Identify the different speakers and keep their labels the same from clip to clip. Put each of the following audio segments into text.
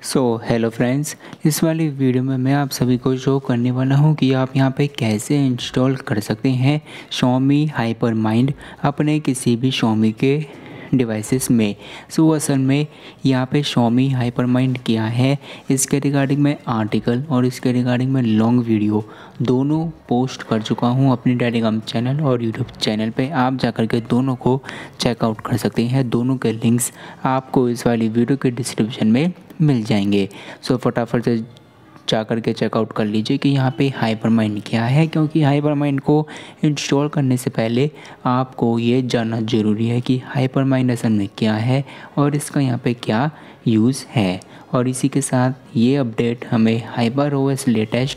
Speaker 1: Hello friends, इस वाली video में मैं आप सभी को शो करने वाला हूं कि आप यहां पे कैसे इंस्टॉल कर सकते हैं Xiaomi HyperMind अपने किसी भी Xiaomi के डिवाइसेस में। असल में यहाँ पे Xiaomi HyperMind क्या है, इसके रिगार्डिंग मैं आर्टिकल और इसके रिगार्डिंग मैं लॉन्ग वीडियो दोनों पोस्ट कर चुका हूँ अपने टेलीग्राम चैनल और यूट्यूब चैनल पे। आप जाकर के दोनों को चेकआउट कर सकते हैं। दोनों के लिंक्स आपको इस वाली वीडियो के डिस्क्रिप्शन में मिल जाएंगे। फटाफट से जाकर के चेकआउट कर लीजिए कि यहाँ पे HyperMind क्या है, क्योंकि HyperMind को इंस्टॉल करने से पहले आपको ये जानना ज़रूरी है कि HyperMind असल में क्या है और इसका यहाँ पे क्या यूज़ है। और इसी के साथ ये अपडेट हमें HyperOS लेटेस्ट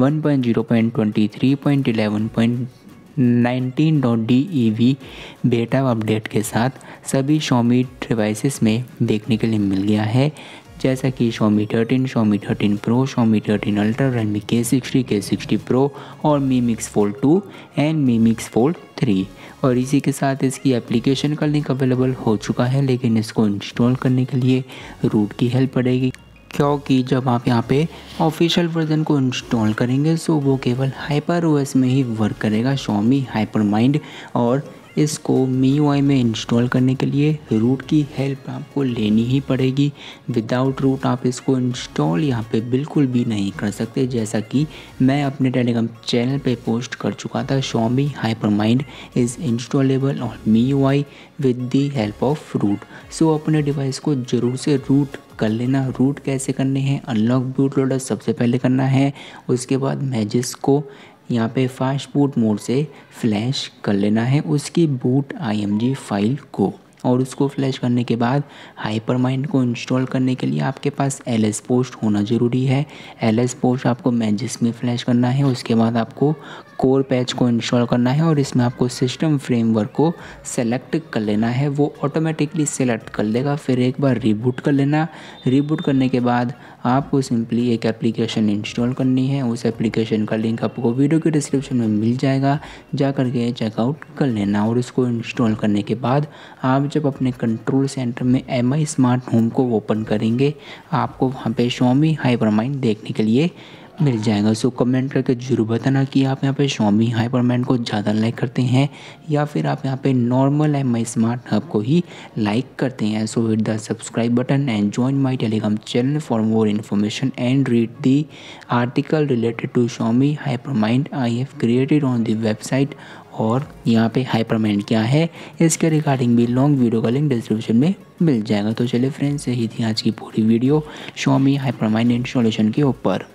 Speaker 1: 1.0.23.11.19.DEV बेटा अपडेट के साथ सभी Xiaomi डिवाइसेस में देखने के लिए मिल गया है, जैसा कि Xiaomi 13, Xiaomi 13 Pro, Xiaomi 13 Ultra, Redmi K60, K60 Pro और Mi Mix Fold 2 and Mi Mix Fold 3। और इसी के साथ इसकी एप्लीकेशन का लिंक अवेलेबल हो चुका है, लेकिन इसको इंस्टॉल करने के लिए रूट की हेल्प पड़ेगी, क्योंकि जब आप यहाँ पे ऑफिशियल वर्जन को इंस्टॉल करेंगे सो वो केवल HyperOS में ही वर्क करेगा Xiaomi HyperMind। और इसको MIUI में इंस्टॉल करने के लिए रूट की हेल्प आपको लेनी ही पड़ेगी। विदाउट रूट आप इसको इंस्टॉल यहाँ पे बिल्कुल भी नहीं कर सकते, जैसा कि मैं अपने टेलीग्राम चैनल पे पोस्ट कर चुका था। Xiaomi HyperMind is installable on MIUI with the help of root. अपने डिवाइस को ज़रूर से रूट कर लेना। रूट कैसे करने हैं, अनलॉक बूट लोडर सबसे पहले करना है। उसके बाद मैजिस को यहाँ पे फास्ट बूट मोड से फ्लैश कर लेना है उसकी बूट IMG फाइल को। और उसको फ्लैश करने के बाद HyperMind को इंस्टॉल करने के लिए आपके पास LS पोस्ट होना ज़रूरी है। LS पोस्ट आपको मैजिस में फ्लैश करना है। उसके बाद आपको कोर पैच को इंस्टॉल करना है और इसमें आपको सिस्टम फ्रेमवर्क को सेलेक्ट कर लेना है। वो ऑटोमेटिकली सेलेक्ट कर लेगा। फिर एक बार रिबूट कर लेना। रिबूट करने के बाद आपको सिंपली एक एप्लीकेशन इंस्टॉल करनी है। उस एप्लीकेशन का लिंक आपको वीडियो के डिस्क्रिप्शन में मिल जाएगा, जा कर के चेकआउट कर लेना। और उसको इंस्टॉल करने के बाद आप जब अपने कंट्रोल सेंटर में MI स्मार्ट होम को ओपन करेंगे, आपको वहाँ पे Xiaomi HyperMind देखने के लिए मिल जाएगा। कमेंट करके जरूर बताना कि आप यहाँ पे Xiaomi HyperMind को ज़्यादा लाइक करते हैं या फिर आप यहाँ पे नॉर्मल MI स्मार्ट हब को ही लाइक करते हैं। Hit the subscribe button and join my Telegram channel for more information and read the article related to Xiaomi HyperMind I have created on the website. और यहाँ पे HyperMind क्या है इसके regarding भी लॉन्ग वीडियो का लिंक डिस्क्रिप्शन में मिल जाएगा। तो चलिए फ्रेंड्स, यही थी आज की पूरी वीडियो Xiaomi HyperMind इंस्टॉलेशन के ऊपर।